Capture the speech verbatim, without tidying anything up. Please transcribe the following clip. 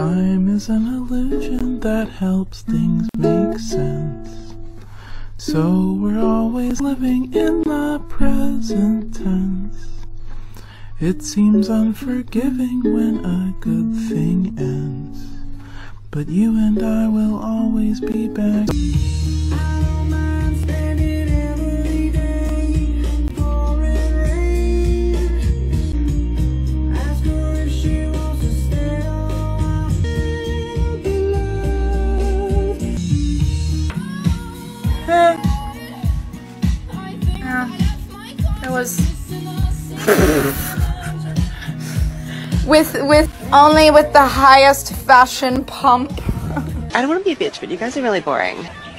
Time is an illusion that helps things make sense. So we're always living in the present tense. It seems unforgiving when a good thing ends, but you and I will always be back. Yeah, it was with with only with the highest fashion pump. I don't want to be a bitch, but you guys are really boring.